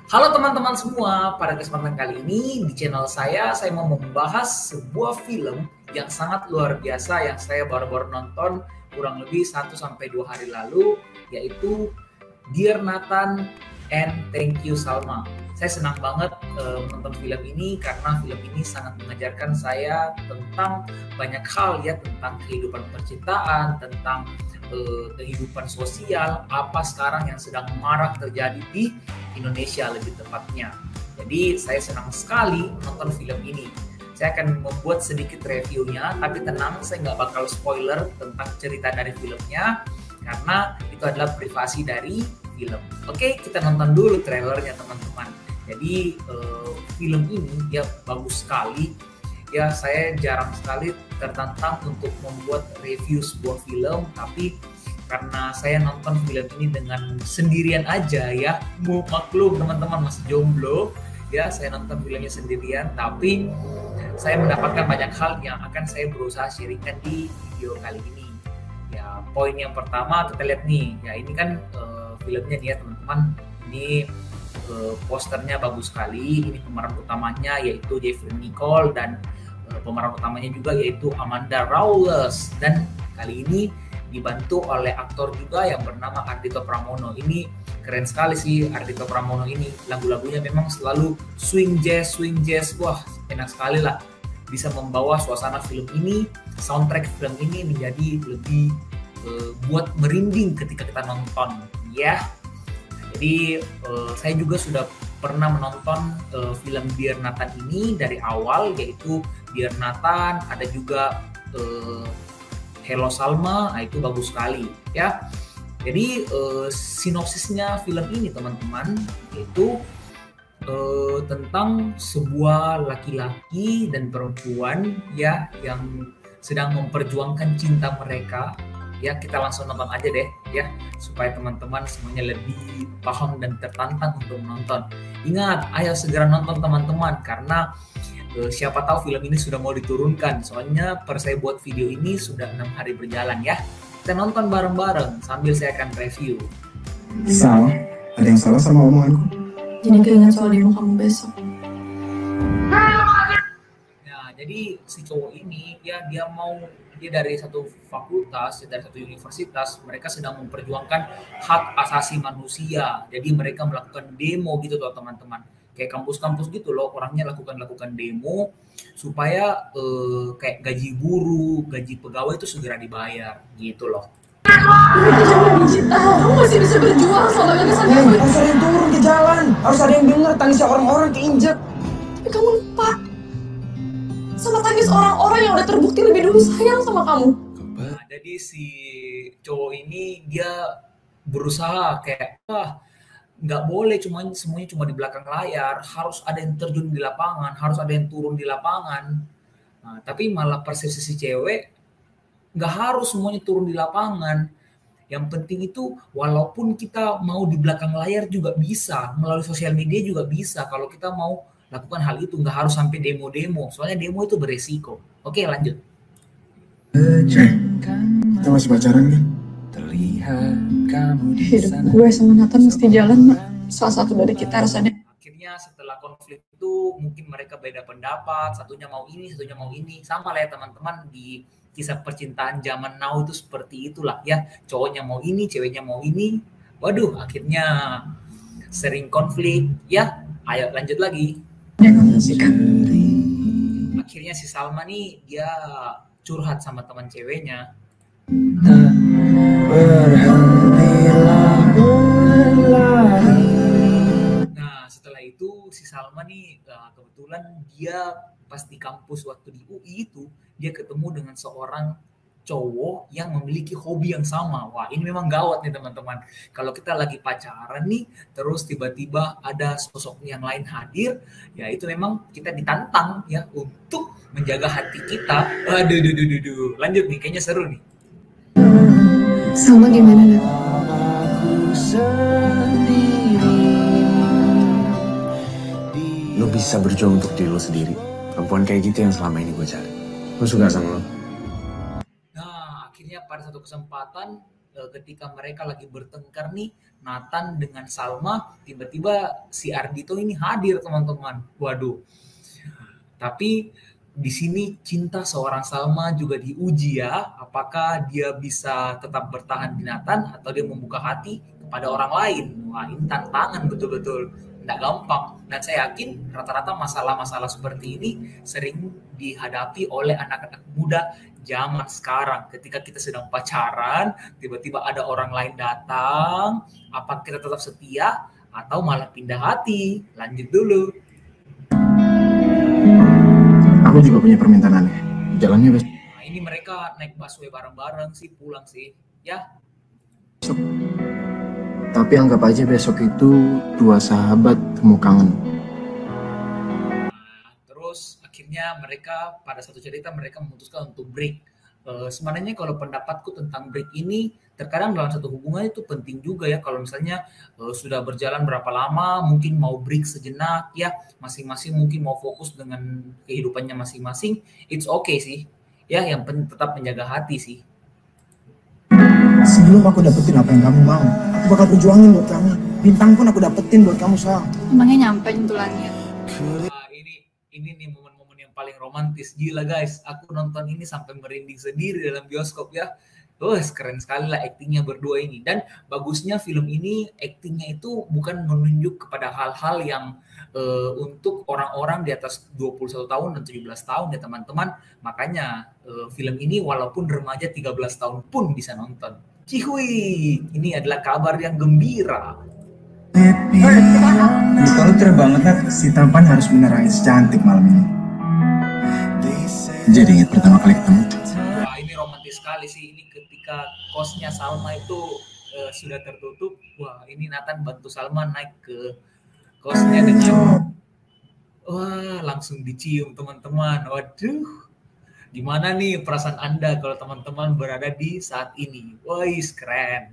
Halo teman-teman semua, pada kesempatan kali ini di channel saya mau membahas sebuah film yang sangat luar biasa yang saya baru-baru nonton kurang lebih 1-2 hari lalu, yaitu Dear Nathan and Thank You Salma. Saya senang banget menonton film ini karena film ini sangat mengajarkan saya tentang banyak hal ya, tentang kehidupan percintaan, tentang kehidupan sosial, apa sekarang yang sedang marak terjadi di Indonesia lebih tepatnya. Jadi saya senang sekali nonton film ini. Saya akan membuat sedikit reviewnya, tapi tenang, saya nggak bakal spoiler tentang cerita dari filmnya, karena itu adalah privasi dari film. Oke, kita nonton dulu trailernya teman-teman. Jadi film ini ya bagus sekali. Ya, saya jarang sekali tertantang untuk membuat review sebuah film, tapi karena saya nonton film ini dengan sendirian aja ya, maklum teman-teman masih jomblo ya, saya nonton filmnya sendirian, tapi saya mendapatkan banyak hal yang akan saya berusaha sharingkan di video kali ini. Ya, poin yang pertama kita lihat nih, ya ini kan filmnya nih ya teman-teman, ini posternya bagus sekali, ini pemeran utamanya yaitu Jeffrey Nicole dan pemeran utamanya juga yaitu Amanda Rawless, dan kali ini dibantu oleh aktor juga yang bernama Ardhito Pramono. Ini keren sekali sih Ardhito Pramono ini, lagu-lagunya memang selalu swing jazz, wah enak sekali lah, bisa membawa suasana film ini, soundtrack film ini menjadi lebih buat merinding ketika kita nonton ya. Jadi saya juga sudah pernah menonton film Dear Nathan ini dari awal, yaitu Dear Nathan, ada juga Hello Salma, nah itu bagus sekali ya. Jadi sinopsisnya film ini teman-teman, yaitu tentang sebuah laki-laki dan perempuan ya yang sedang memperjuangkan cinta mereka. Ya, kita langsung nonton aja deh ya, supaya teman-teman semuanya lebih paham dan tertantang untuk menonton. Ingat, ayo segera nonton teman-teman, karena siapa tahu film ini sudah mau diturunkan. Soalnya per saya buat video ini sudah 6 hari berjalan ya. Kita nonton bareng-bareng sambil saya akan review. Sal, ada yang salah sama omonganku? Jadi keinget soal demo kamu besok. Nah, jadi si cowok ini ya dia dari satu fakultas, dari satu universitas, mereka sedang memperjuangkan hak asasi manusia. Jadi mereka melakukan demo gitu loh teman-teman. Kayak kampus-kampus gitu loh, orangnya lakukan demo supaya kayak gaji buruh, gaji pegawai itu segera dibayar gitu loh. Kamu masih bisa berjuang selama ini sampai Harus ada yang turun ke jalan, harus ada yang dengar tangisnya orang-orang keinjek. tapi kamu lupa sama tangis orang-orang yang udah terbukti lebih dulu sayang sama kamu. Nah, jadi si cowok ini dia berusaha kayak nggak boleh semuanya cuma di belakang layar, harus ada yang terjun di lapangan, harus ada yang turun di lapangan. Nah, tapi malah persepsi si cewek, nggak harus semuanya turun di lapangan. Yang penting itu walaupun kita mau di belakang layar juga bisa, melalui sosial media juga bisa, kalau kita mau lakukan hal itu, nggak harus sampai demo-demo, soalnya demo itu beresiko. Oke, lanjut. Kita masih pacaran kan? Hidup gue sama Nathan mesti jalan, Mak. Salah satu dari kita harus ada. Akhirnya setelah konflik itu mungkin mereka beda pendapat, satunya mau ini, satunya mau ini. Sama lah ya teman-teman, di kisah percintaan zaman now itu seperti itulah ya, cowoknya mau ini, ceweknya mau ini. Waduh, akhirnya sering konflik ya. Ayo lanjut lagi. Akhirnya si Salma nih dia curhat sama teman ceweknya. Nah, setelah itu si Salma nih kebetulan dia pas di kampus waktu di UI itu dia ketemu dengan seorang cowok yang memiliki hobi yang sama. Wah, ini memang gawat nih teman-teman. Kalau kita lagi pacaran nih, terus tiba-tiba ada sosok yang lain hadir, ya itu memang kita ditantang ya untuk menjaga hati kita. Aduh. Lanjut nih, kayaknya seru nih. Sama gimana, Nat? Lo bisa berjuang untuk diri lo sendiri. Perempuan kayak gitu yang selama ini gue cari. Gue suka sama lo. Nah, akhirnya pada satu kesempatan ketika mereka lagi bertengkar nih, Nathan dengan Salma, tiba-tiba si Ardhito ini hadir teman-teman. Waduh. Tapi di sini cinta seorang Salma juga diuji ya. Apakah dia bisa tetap bertahan di Nathan atau dia membuka hati kepada orang lain. Wah, ini tantangan betul-betul. Tidak gampang. Dan saya yakin rata-rata masalah-masalah seperti ini sering dihadapi oleh anak-anak muda zaman sekarang. Ketika kita sedang pacaran, tiba-tiba ada orang lain datang, apa kita tetap setia atau malah pindah hati? Lanjut dulu. Aku juga punya permintaan aneh. Jalannya besok. Nah, ini mereka naik busway bareng-bareng sih, pulang sih. Ya, Tapi anggap aja besok itu dua sahabat temu kangen. terus akhirnya mereka pada satu cerita mereka memutuskan untuk break. Sebenarnya kalau pendapatku tentang break ini terkadang dalam satu hubungan itu penting juga ya. Kalau misalnya sudah berjalan berapa lama, mungkin mau break sejenak ya, masing-masing mungkin mau fokus dengan kehidupannya masing-masing, it's okay sih. Ya, yang penting tetap menjaga hati sih. Sebelum aku dapetin apa yang kamu mau, aku bakal perjuangin buat kamu. Bintang pun aku dapetin buat kamu, Sal. Emangnya nyampe nyentuh langit? Nah, ini nih momen-momen yang paling romantis. Gila guys, aku nonton ini sampai merinding sendiri dalam bioskop ya. Keren sekali lah aktingnya berdua ini. Dan bagusnya film ini aktingnya itu bukan menunjuk kepada hal-hal yang untuk orang-orang di atas 21 tahun dan 17 tahun ya teman-teman. Makanya film ini walaupun remaja 13 tahun pun bisa nonton. Cihui, ini adalah kabar yang gembira. Muka lu cerah banget, Nat. Si tampan harus menerangi secantik malam ini. Jadi ingat pertama kali ketemu. Wah, ini romantis sekali sih. Ini ketika kosnya Salma itu sudah tertutup. Wah, ini Nathan bantu Salma naik ke kosnya dengan langsung dicium teman-teman. Waduh. Gimana nih perasaan Anda kalau teman-teman berada di saat ini? Wah, keren.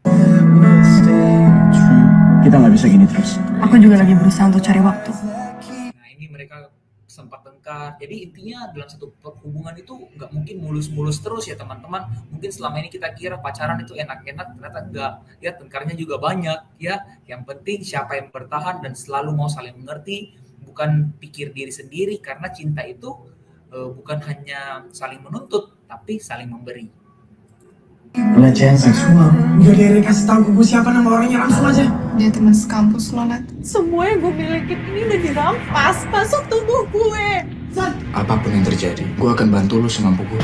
Kita nggak bisa gini terus. Aku juga lagi berusaha untuk cari waktu. Nah, ini mereka sempat tengkar. Jadi intinya dalam satu hubungan itu nggak mungkin mulus-mulus terus ya teman-teman. Mungkin selama ini kita kira pacaran itu enak-enak, ternyata enggak. Ya, tengkarnya juga banyak ya. Yang penting siapa yang bertahan dan selalu mau saling mengerti, bukan pikir diri sendiri, karena cinta itu bukan hanya saling menuntut, tapi saling memberi. Pelecehan seksual. Udah deh, kasih tahu ke gue siapa nama orangnya langsung aja. Dia teman sekampus lo, Nat. Semua yang gue milikin ini udah dirampas masuk tubuh gue. Apapun yang terjadi, gue akan bantu lu semampu gue.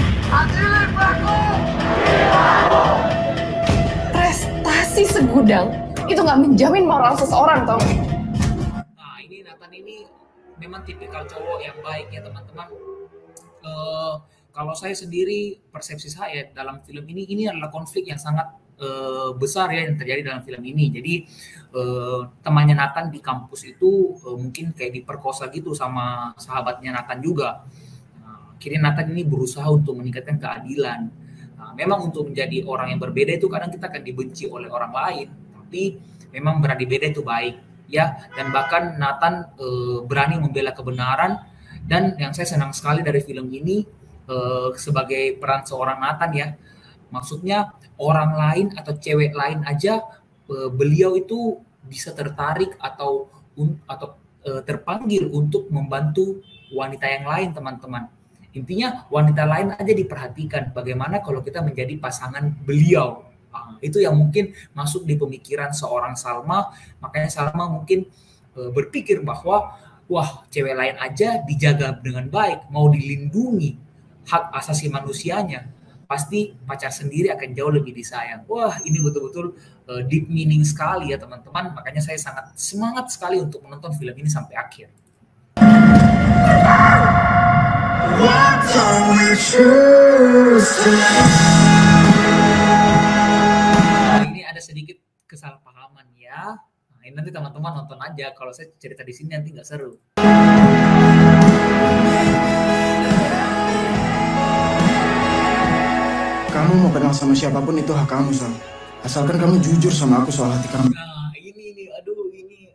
Prestasi segudang itu nggak menjamin moral seseorang, tau? Nah, ini Nathan ini memang tipikal cowok yang baik ya teman-teman. Kalau saya sendiri, persepsi saya dalam film ini adalah konflik yang sangat besar ya yang terjadi dalam film ini. Jadi temannya Nathan di kampus itu mungkin kayak diperkosa gitu sama sahabatnya Nathan juga. Akhirnya Nathan ini berusaha untuk meningkatkan keadilan. Memang untuk menjadi orang yang berbeda itu kadang kita akan dibenci oleh orang lain, tapi memang berani beda itu baik ya. Dan bahkan Nathan berani membela kebenaran. Dan yang saya senang sekali dari film ini sebagai peran seorang Nathan ya, maksudnya orang lain atau cewek lain aja beliau itu bisa tertarik atau terpanggil untuk membantu wanita yang lain teman-teman. Intinya wanita lain aja diperhatikan. Bagaimana kalau kita menjadi pasangan beliau? Itu yang mungkin masuk di pemikiran seorang Salma. Makanya Salma mungkin berpikir bahwa wah, cewek lain aja dijaga dengan baik, mau dilindungi hak asasi manusianya, pasti pacar sendiri akan jauh lebih disayang. Wah, ini betul-betul deep meaning sekali ya teman-teman. Makanya saya sangat semangat sekali untuk menonton film ini sampai akhir. Nah, ini ada sedikit kesalahpahaman ya. Nah, ini nanti teman-teman nonton aja. Kalau saya cerita di sini nanti nggak seru. Kamu mau kenal sama siapapun itu hak kamu, Sal. Asalkan kamu jujur sama aku soal hati kamu. Nah, ini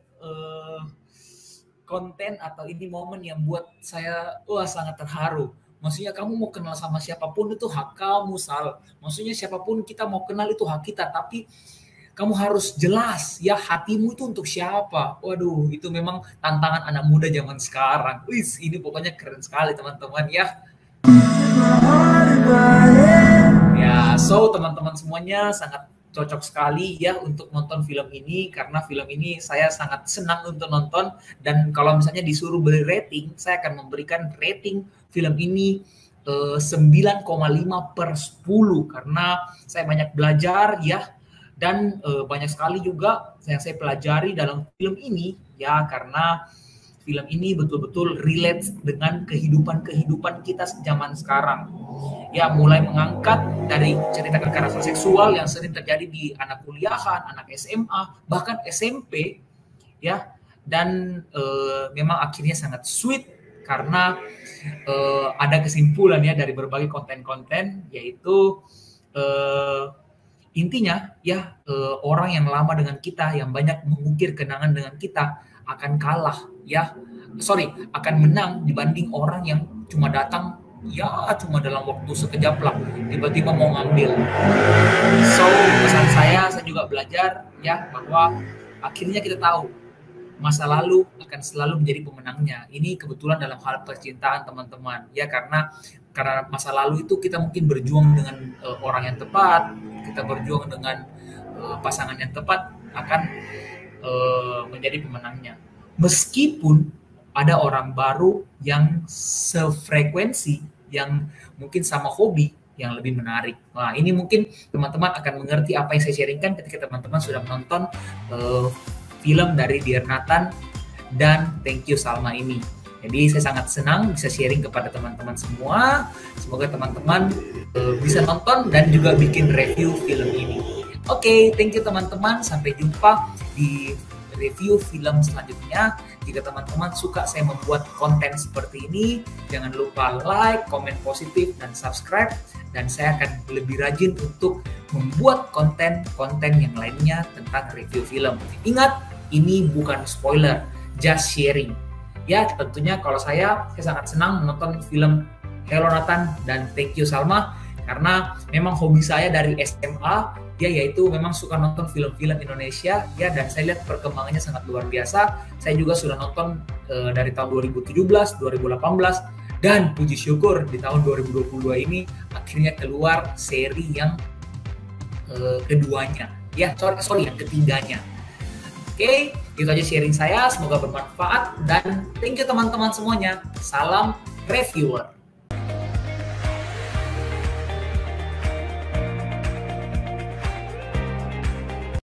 konten atau ini momen yang buat saya sangat terharu. Maksudnya kamu mau kenal sama siapapun itu hak kamu, Sal. Maksudnya siapapun kita mau kenal itu hak kita, tapi kamu harus jelas ya hatimu itu untuk siapa. Waduh, itu memang tantangan anak muda zaman sekarang. Wis, ini pokoknya keren sekali teman-teman ya. Ya, so teman-teman semuanya sangat cocok sekali ya untuk nonton film ini, karena film ini saya sangat senang untuk nonton. Dan kalau misalnya disuruh beri rating, saya akan memberikan rating film ini 9,5/10 karena saya banyak belajar ya, dan banyak sekali juga yang saya pelajari dalam film ini ya, karena film ini betul-betul relate dengan kehidupan kita zaman sekarang. Ya, mulai mengangkat dari cerita kekerasan seksual yang sering terjadi di anak kuliahan, anak SMA, bahkan SMP, ya. Dan memang akhirnya sangat sweet karena ada kesimpulan ya dari berbagai konten-konten, yaitu intinya ya orang yang lama dengan kita, yang banyak mengukir kenangan dengan kita akan kalah ya, akan menang dibanding orang yang cuma datang ya cuma dalam waktu sekejap lah tiba-tiba mau ngambil. So pesan saya juga belajar ya bahwa akhirnya kita tahu masa lalu akan selalu menjadi pemenangnya. Ini kebetulan dalam hal percintaan teman-teman ya, karena masa lalu itu kita mungkin berjuang dengan orang yang tepat, kita berjuang dengan pasangan yang tepat akan menjadi pemenangnya. Meskipun ada orang baru yang sefrekuensi, yang mungkin sama hobi yang lebih menarik. Nah, ini mungkin teman-teman akan mengerti apa yang saya sharingkan ketika teman-teman sudah menonton film dari Dear Nathan dan Thank You Salma ini. Jadi saya sangat senang bisa sharing kepada teman-teman semua. Semoga teman-teman bisa nonton dan juga bikin review film ini. Oke, thank you teman-teman. Sampai jumpa di review film selanjutnya. Jika teman-teman suka saya membuat konten seperti ini, jangan lupa like, komen positif, dan subscribe. Dan saya akan lebih rajin untuk membuat konten-konten yang lainnya tentang review film. Ingat, ini bukan spoiler, just sharing. Ya, tentunya kalau saya sangat senang menonton film Hello Nathan dan Thank You Salma, karena memang hobi saya dari SMA ya, yaitu memang suka nonton film-film Indonesia ya, dan saya lihat perkembangannya sangat luar biasa. Saya juga sudah nonton dari tahun 2017, 2018, dan puji syukur di tahun 2022 ini akhirnya keluar seri yang keduanya ya, yang ketiganya. Oke, itu aja sharing saya, semoga bermanfaat dan thank you teman-teman semuanya. Salam reviewer.